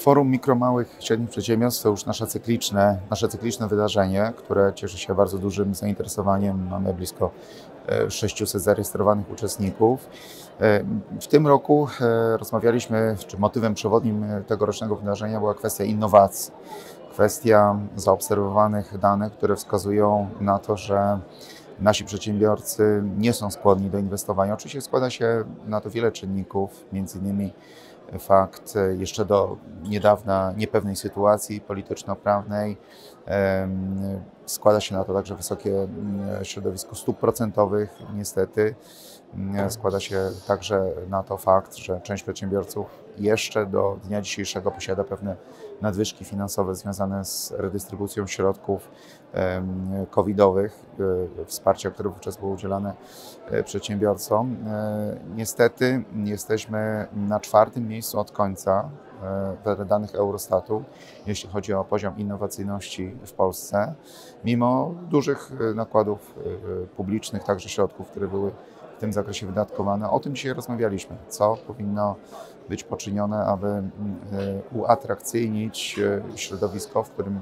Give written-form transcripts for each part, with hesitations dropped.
Forum Mikro, Małych i Średnich Przedsiębiorstw to już nasze cykliczne wydarzenie, które cieszy się bardzo dużym zainteresowaniem. Mamy blisko 600 zarejestrowanych uczestników. W tym roku rozmawialiśmy, czy motywem przewodnim tegorocznego wydarzenia była kwestia innowacji. Kwestia zaobserwowanych danych, które wskazują na to, że nasi przedsiębiorcy nie są skłonni do inwestowania. Oczywiście składa się na to wiele czynników, między innymi fakt jeszcze do niedawna niepewnej sytuacji polityczno-prawnej. Składa się na to także wysokie środowisko stóp procentowych, niestety. Składa się także na to fakt, że część przedsiębiorców jeszcze do dnia dzisiejszego posiada pewne nadwyżki finansowe związane z redystrybucją środków covidowych, wsparcia, które wówczas było udzielane przedsiębiorcom. Niestety jesteśmy na 4. miejscu od końca wedle danych Eurostatu, jeśli chodzi o poziom innowacyjności w Polsce, mimo dużych nakładów publicznych, także środków, które były w tym zakresie wydatkowane. O tym dzisiaj rozmawialiśmy, co powinno być poczynione, aby uatrakcyjnić środowisko, w którym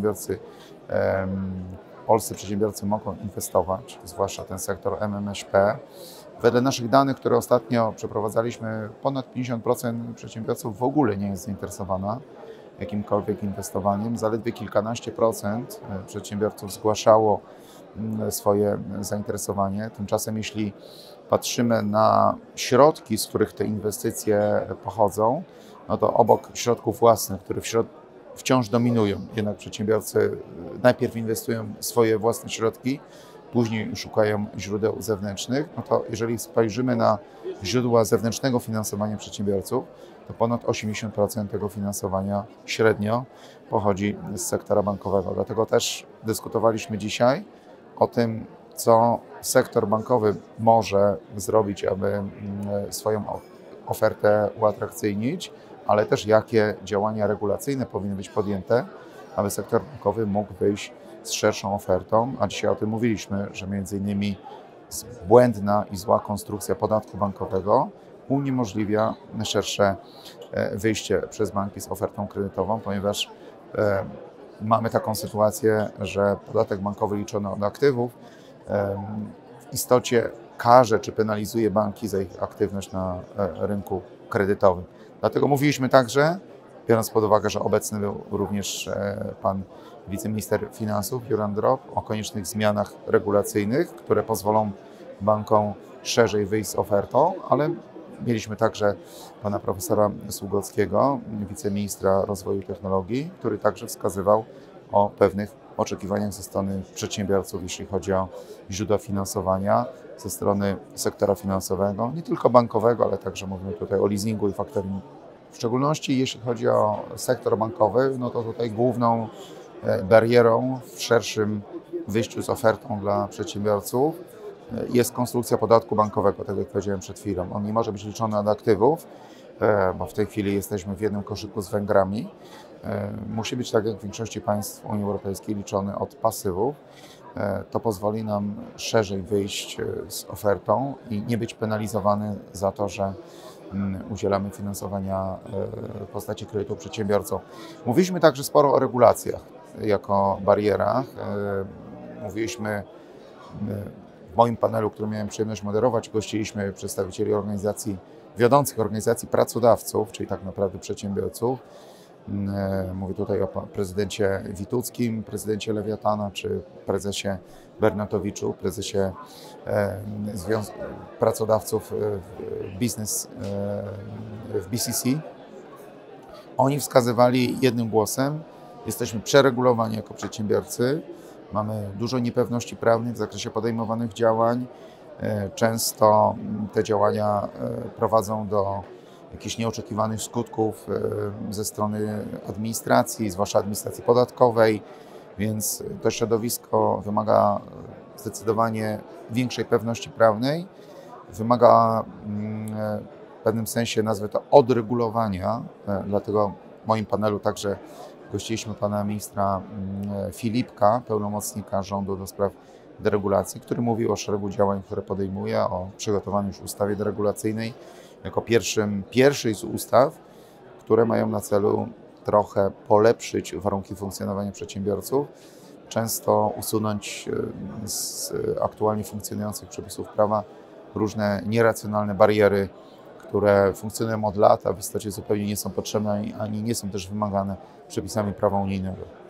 polscy przedsiębiorcy mogą inwestować, zwłaszcza ten sektor MMŚP. Wedle naszych danych, które ostatnio przeprowadzaliśmy, ponad 50% przedsiębiorców w ogóle nie jest zainteresowana jakimkolwiek inwestowaniem. Zaledwie kilkanaście procent przedsiębiorców zgłaszało swoje zainteresowanie. Tymczasem jeśli patrzymy na środki, z których te inwestycje pochodzą, no to obok środków własnych, które wciąż dominują, jednak przedsiębiorcy najpierw inwestują swoje własne środki, później szukają źródeł zewnętrznych, no to jeżeli spojrzymy na źródła zewnętrznego finansowania przedsiębiorców, to ponad 80% tego finansowania średnio pochodzi z sektora bankowego. Dlatego też dyskutowaliśmy dzisiaj o tym, co sektor bankowy może zrobić, aby swoją ofertę uatrakcyjnić, ale też jakie działania regulacyjne powinny być podjęte, aby sektor bankowy mógł wyjść z szerszą ofertą. A dzisiaj o tym mówiliśmy, że między innymi błędna i zła konstrukcja podatku bankowego uniemożliwia szersze wyjście przez banki z ofertą kredytową, ponieważ mamy taką sytuację, że podatek bankowy liczony od aktywów w istocie karze czy penalizuje banki za ich aktywność na rynku kredytowym. Dlatego mówiliśmy także, biorąc pod uwagę, że obecny był również pan wiceminister finansów Jurand Drop, o koniecznych zmianach regulacyjnych, które pozwolą bankom szerzej wyjść z ofertą, ale mieliśmy także pana profesora Sługockiego, wiceministra rozwoju i technologii, który także wskazywał o pewnych oczekiwaniach ze strony przedsiębiorców, jeśli chodzi o źródła finansowania ze strony sektora finansowego, nie tylko bankowego, ale także mówimy tutaj o leasingu i faktoringu. W szczególności jeśli chodzi o sektor bankowy, no to tutaj główną barierą w szerszym wyjściu z ofertą dla przedsiębiorców jest konstrukcja podatku bankowego, tak jak powiedziałem przed chwilą. On nie może być liczony od aktywów, bo w tej chwili jesteśmy w jednym koszyku z Węgrami. Musi być, tak jak w większości państw Unii Europejskiej, liczony od pasywów. To pozwoli nam szerzej wyjść z ofertą i nie być penalizowany za to, że udzielamy finansowania w postaci kredytu przedsiębiorcom. Mówiliśmy także sporo o regulacjach jako barierach. Mówiliśmy w moim panelu, który miałem przyjemność moderować, gościliśmy przedstawicieli wiodących organizacji pracodawców, czyli tak naprawdę przedsiębiorców. Mówię tutaj o prezydencie Wituckim, prezydencie Lewiatana, czy prezesie Bernatowiczu, prezesie Związku Pracodawców w BCC. Oni wskazywali jednym głosem: jesteśmy przeregulowani jako przedsiębiorcy, mamy dużo niepewności prawnych w zakresie podejmowanych działań. Często te działania prowadzą do jakichś nieoczekiwanych skutków ze strony administracji, zwłaszcza administracji podatkowej, więc to środowisko wymaga zdecydowanie większej pewności prawnej, wymaga w pewnym sensie, nazwę to, odregulowania. Dlatego w moim panelu także gościliśmy pana ministra Filipka, pełnomocnika rządu do spraw deregulacji, który mówił o szeregu działań, które podejmuje, o przygotowaniu już ustawy deregulacyjnej jako pierwszej z ustaw, które mają na celu trochę polepszyć warunki funkcjonowania przedsiębiorców, często usunąć z aktualnie funkcjonujących przepisów prawa różne nieracjonalne bariery, które funkcjonują od lat, a w istocie zupełnie nie są potrzebne ani nie są też wymagane przepisami prawa unijnego.